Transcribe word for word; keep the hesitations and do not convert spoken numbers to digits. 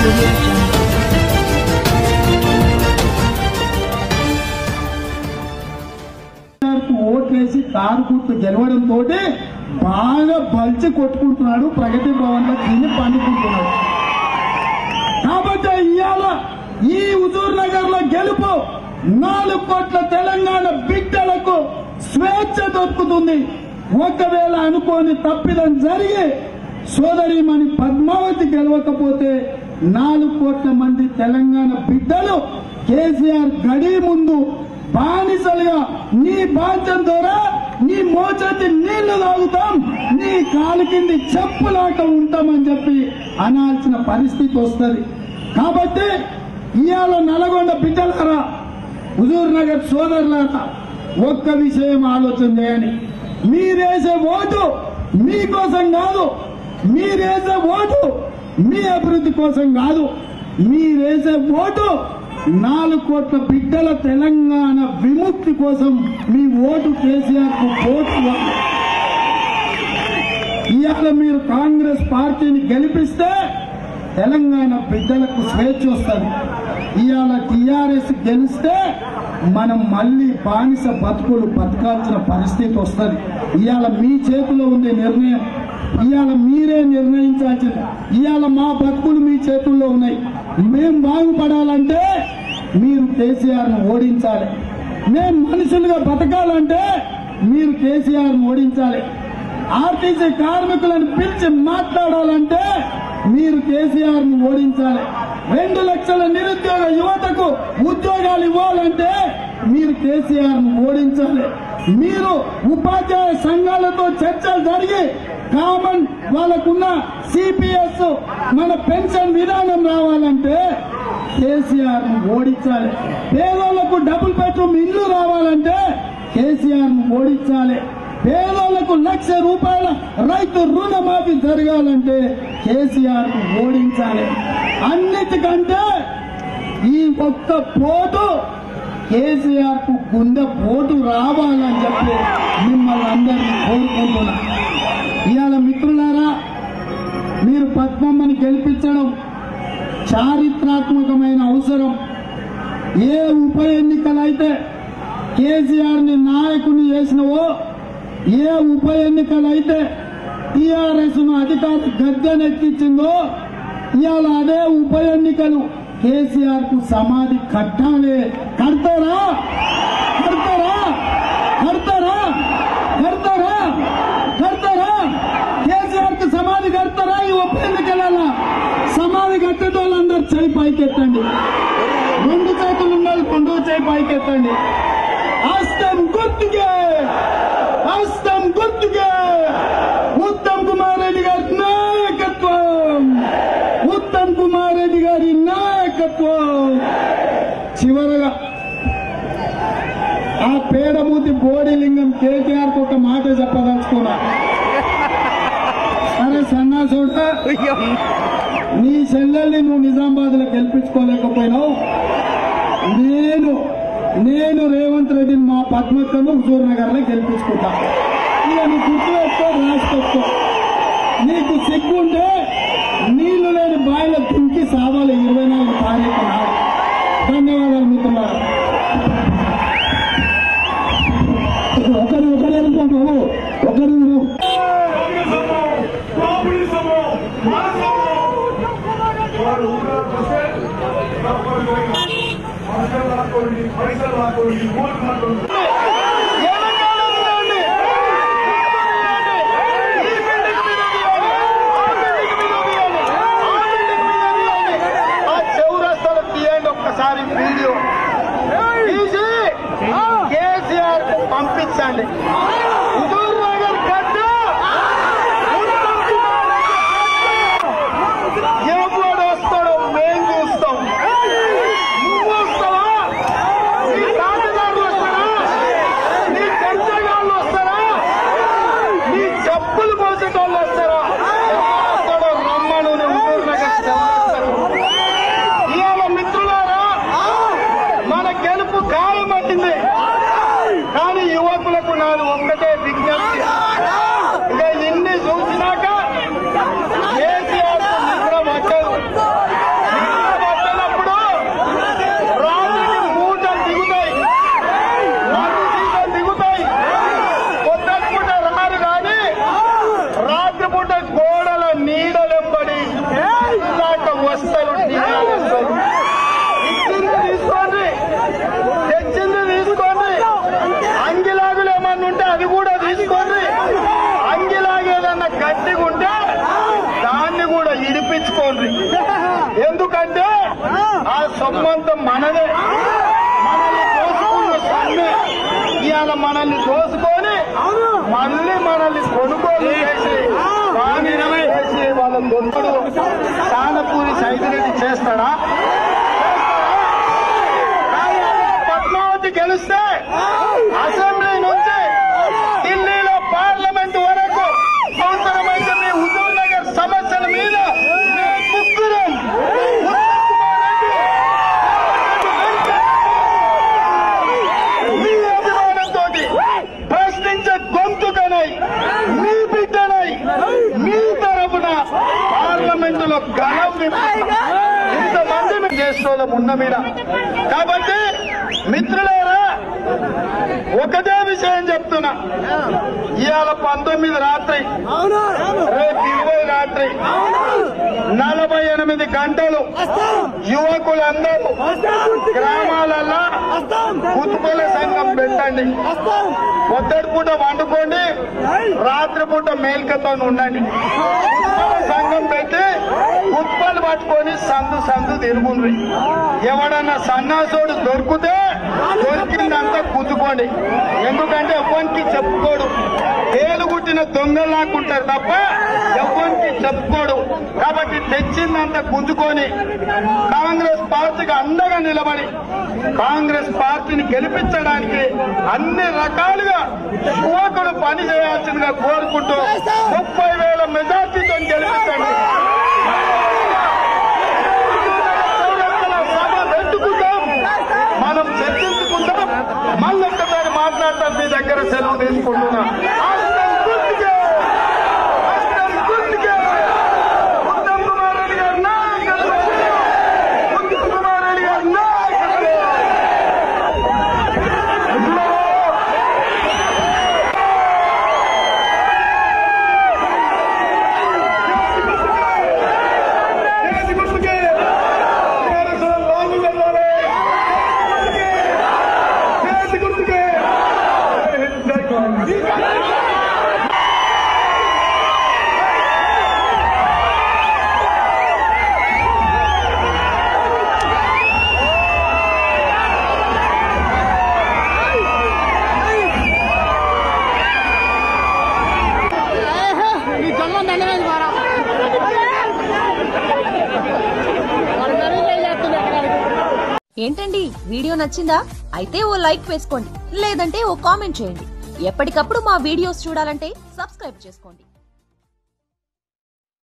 ఓట్లేసి కారు గుర్తు గెలవడంతో బాగా బల్చి కొట్టుకుంటున్నాడు, ప్రగతి భవన్ లో తిని పండుకుంటున్నాడు. కాబట్టి ఇవాళ ఈ హుజూర్ నగర్ లో గెలుపు నాలుగు కోట్ల తెలంగాణ బిడ్డలకు స్వేచ్ఛ దొరుకుతుంది. ఒకవేళ అనుకోని తప్పిదం జరిగి సోదరిమణి పద్మావతి గెలవకపోతే నాలుగు కోట్ల మంది తెలంగాణ బిడ్డలు కేసీఆర్ గడి ముందు బానిసలుగా నీ బాధ్యం ద్వారా నీ మోచేతి నీళ్లు తాగుతాం, నీ కాలు కింది చెప్పులాట ఉంటామని చెప్పి అనాల్సిన పరిస్థితి వస్తుంది. కాబట్టి ఇవాళ నల్గొండ బిడ్డలారా, హుజూర్ నగర్ సోదరులారా, ఒక్క విషయం ఆలోచన చేయండి. మీరేసే ఓటు మీకోసం కాదు, మీరేసే ఓటు మీ అభివృద్ధి కోసం కాదు, మీరేసే ఓటు నాలుగు కోట్ల బిడ్డల తెలంగాణ విముక్తి కోసం. మీ ఓటు కేసీఆర్ కు ఓటు. ఇవాళ మీరు కాంగ్రెస్ పార్టీని గెలిపిస్తే తెలంగాణ బిడ్డలకు స్వేచ్ఛ వస్తుంది. ఇవాళ టీఆర్ఎస్ గెలిస్తే మనం మళ్లీ బానిస బతుకులు బతకాల్సిన పరిస్థితి వస్తుంది. ఇవాళ మీ చేతిలో ఉండే నిర్ణయం, ఇవాళ మీరే నిర్ణయించాల్సింది. ఇవాళ మా బతుకులు మీ చేతుల్లో ఉన్నాయి. మేం బాగుపడాలంటే మీరు కేసీఆర్ ను ఓడించాలి. మేం మనుషులుగా బతకాలంటే మీరు కేసీఆర్ ను ఓడించాలి. ఆర్టీసీ కార్మికులను పిలిచి మాట్లాడాలంటే మీరు కేసీఆర్ ను ఓడించాలి. రెండు లక్షల నిరుద్యోగ యువతకు ఉద్యోగాలు ఇవ్వాలంటే మీరు కేసీఆర్ ను ఓడించాలి. మీరు ఉపాధ్యాయ సంఘాలతో చర్చలు జరిగి కామన్ వాళ్ళకున్న సిపిఎస్ మన పెన్షన్ విధానం రావాలంటే కేసీఆర్ ను ఓడించాలి. పేదోళ్లకు డబుల్ బెడ్రూమ్ ఇల్లు రావాలంటే కేసీఆర్ ను ఓడించాలి. పేదోళ్లకు లక్ష రూపాయల రైతు రుణమాఫీ జరగాలంటే కేసీఆర్ ను ఓడించాలి. అన్నిటికంటే ఈ ఒక్క పోటు కేసీఆర్ కు గుండె పోటు రావాలని చెప్పి మిమ్మల్ని అందరినీ కోరుకుంటున్నా. ఇవాళ మిత్రులారా, మీరు పద్మమ్మని గెలిపించడం చారిత్రాత్మకమైన అవసరం. ఏ ఉప ఎన్నికలైతే కేసీఆర్ ని నాయకుని చేసినవో, ఏ ఉప ఎన్నికలైతే టీఆర్ఎస్ ను అధికార గద్దెనెక్కించిందో, ఇవాళ అదే ఉప ఎన్నికలు కేసీఆర్ కు సమాధి కట్టాలి. కడతారా? కడతారా? కడతారా? కడతారా? కడతారా? కేసీఆర్ కు సమాధి కడతారా? ఈ ఉప ఎన్నికల సమాధి కట్టేటోళ్ళందరూ చేయి పైకెత్తండి. రెండు చేతులు ఉండాలి, రెండు చేయి పైకెత్తండి. హస్తం గుర్తుకే, హస్తం గుర్తుకే. ఉత్తమ్ కుమార్ రెడ్డి గారి నాయకత్వం, ఉత్తమ్ కుమార్ రెడ్డి గారి నాయకత్వం. చివరగా ఆ పేడమూతి బోడిలింగం కేటీఆర్ కు ఒక మాట చెప్పదలుచుకున్నా. అరే సన్నాసుడ, నీ చెల్లెల్ని నువ్వు నిజామాబాద్ లో గెలిపించుకోలేకపోయినావు. నేను నేను రేవంత్ రెడ్డిని మా పద్మక్కను హుజూర్ నగర్ లో గెలిపించుకుంటా. ఇక నువ్వు గుర్తు పెట్టుకో, రాసిపెట్టుకో. నీకు సిగ్గుంటే నీళ్లు లేని బాయిలో దుంకి సావాలి ఇరవై నాలుగు తారీఖు నాడు. ధన్యవాదాలు మిత్రులారా. ఒకరు ఒకరు అనుకుంటారు, ఒకరు చౌరస్తాలో తీయండి ఒక్కసారి వీడియో తీసి కేసీఆర్ పంపించండి. హుజూర్ నగర్ గడ్డ ఎవడు వస్తాడో మేం చూస్తాం. నువ్వు వస్తావా? నీ తాతగారు వస్తారా? నీ చర్చగాళ్ళు వస్తారా? నీ చెప్పులు పోసేటోళ్ళు వస్తారా? వస్తాడో రమ్మను. హుజూర్ నగర్ ఇవాళ మిత్రులారా, మన గెలుపు ఖాయమట్టింది. కానీ యువకులకు నాలుగు గెలిపించుకోండి. ఎందుకంటే ఆ సొమ్మంతా మనదే, మనల్ని దోసుకున్న సొమ్మే. ఇవాళ మనల్ని దోసుకొని మళ్ళీ మనల్ని కొనుగోలు చేసి చేసి వాళ్ళ దొంగడు సానపూరి సైదిరెడ్డి చేస్తాడా? పద్మావతి గెలిస్తే అసెంబ్లీ నుంచి ఢిల్లీలో పార్లమెంట్ వరకు అవసరమైతే మీ హుజూర్ నగర్ సమస్యల మీద ముగ్గురం మీ అభిమానంతో ప్రశ్నించే గొంతుకనై మీ బిడ్డనై మీ తరఫున పార్లమెంట్ లో గలం ఇంతమంది మేము చేస్తోళ్ళం ఉన్న మీద. కాబట్టి మిత్రులారా, ఒకటే విషయం చెప్తున్నా, ఇవాళ పంతొమ్మిది రాత్రి రేపు ఇరవై రాత్రి నలభై ఎనిమిది గంటలు యువకులందరూ గ్రామాలలో కుతుబల సంఘం పెట్టండి. పొద్దుటి పూట వండుకోండి, రాత్రి పూట మేల్కతో ఉండండి. కుతుబల సంఘం పెట్టి కుప్పలు పట్టుకొని సందు సందు తిరుగుండ్రి. ఎవడన్నా సన్నాసోడు దొరికితే దొరికిందంతా కుతుకోండి. ఎందుకంటే ఎవ్వరికి చెప్పుకోడు, ఏలుగుట్టిన దొంగలాక్కుంటారు తప్ప ఎవ్వరికి చెప్పుకోడు. కాబట్టి తెచ్చిందంతా గుంజుకొని కాంగ్రెస్ పార్టీకి అండగా నిలబడి కాంగ్రెస్ పార్టీని గెలిపించడానికి అన్ని రకాలుగా యువకుడు పని చేయాల్సిందిగా కోరుకుంటూ ముప్పై వేల మెజార్టీతో గెలిపించండి. సభ పెట్టుకుంటాం, మనం చర్చించుకుంటాం. మళ్ళీ ఒక్కసారి మాట్లాడతాం. మీ దగ్గర సెలవు తీసుకుంటున్నా. ఏంటండి, వీడియో నచ్చిందా? అయితే ఓ లైక్ వేసుకోండి, లేదంటే ఓ కామెంట్ చేయండి. ఎప్పటికప్పుడు మా వీడియోస్ చూడాలంటే సబ్స్క్రైబ్ చేసుకోండి.